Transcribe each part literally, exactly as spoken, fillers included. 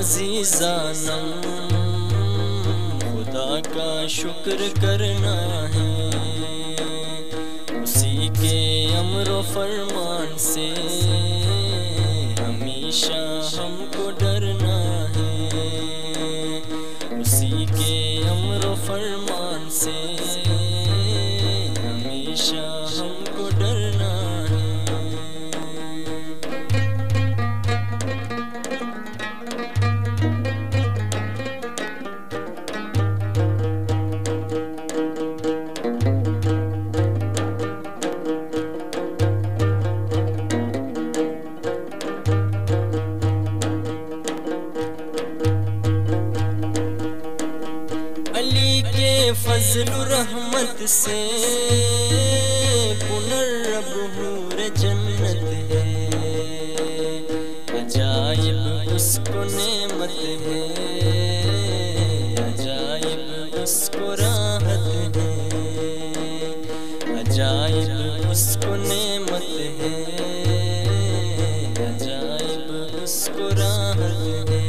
अजीज़ानम खुदा का शुक्र करना है, उसी के अम्र फरमान से हमेशा हमको डरना है, उसी के अम्र फरमान से हमेशा हमको डरना है। अली के फजल रहमत से पुनर्रब हूर जन्नत है, अजाइब उसको नेमत है, अजाइब उसको राहत है, अजाइब उसको नेमत है, अजाइब उसको राहत है।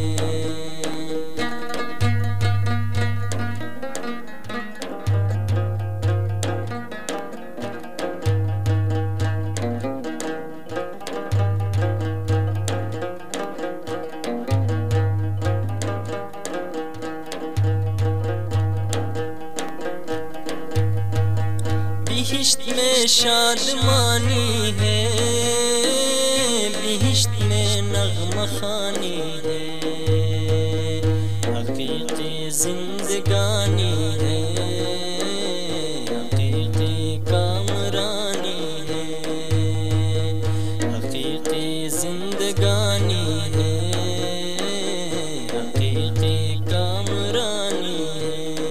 बिहिश्त में शादमानी है, बिहिश्त में नग़्मा ख़ानी है, हक़ीक़ी ज़िंदगानी है, हक़ीक़ी कामरानी है, हक़ीक़ी ज़िंदगानी है, हक़ीक़ी कामरानी है।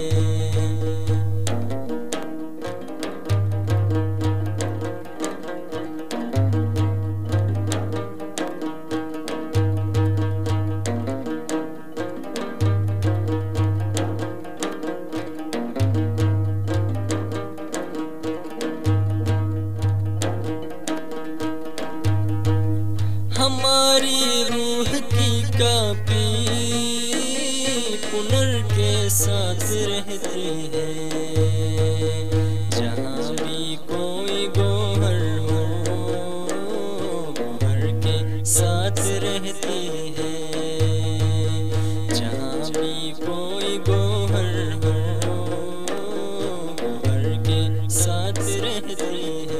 हमारी रूह की कापी पुनर के साथ रहती है, जहाँ भी कोई गोहर हो गोहर के साथ रहती है, जहाँ भी कोई गोहर हो गोहर के साथ रहती है।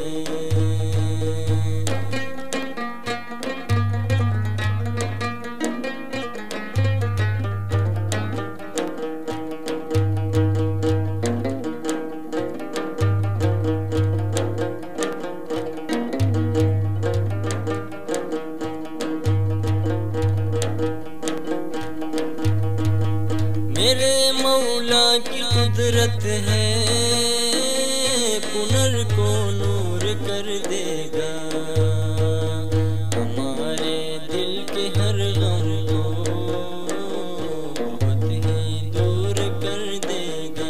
मेरे मौला की कुदरत है, पुनर को नूर कर देगा, हमारे दिल के हर गम को बहुत ही दूर कर देगा,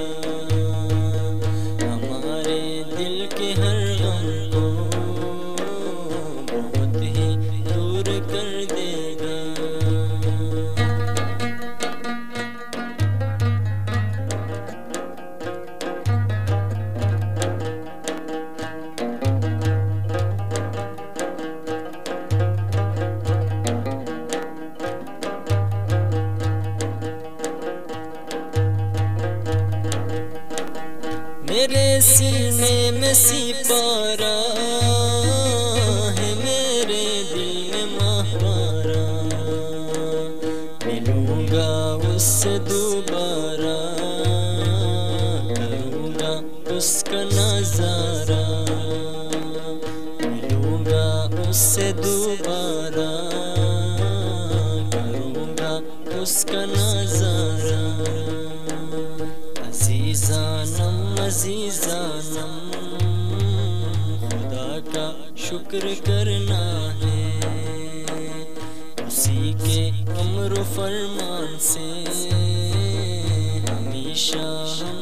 हमारे दिल के हर गम को बहुत ही दूर कर देगा। मेरे सीने में सिपारा है, मेरे दिल में महारा, मिलूंगा उससे दोबारा, करूंगा उसका नजारा, मिलूंगा उससे दोबारा, करूंगा उसका नजारा। अजीज़ानम अजीज़ानम खुदा का शुक्र करना है, उसी के अम्र फरमान से हमेशा